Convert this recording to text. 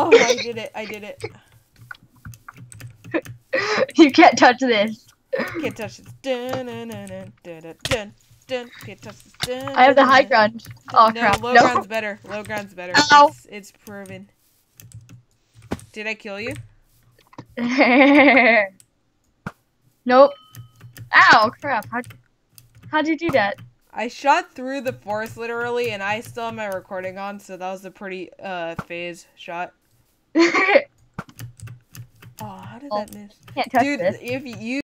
Oh, I did it. I did it. You can't touch this. Can't touch this. Dun, dun, dun, dun, dun, dun, dun, dun. Can't touch this. Dun, I have the dun, high dun. ground. Oh No, crap. low No. ground's better. Low ground's better. Ow. It's proven. Did I kill you? Nope. Ow, crap. How'd you do that? I shot through the forest literally, and I still have my recording on, so that was a pretty FaZe shot. Oh, how did that miss? Can't touch Dude, this. if you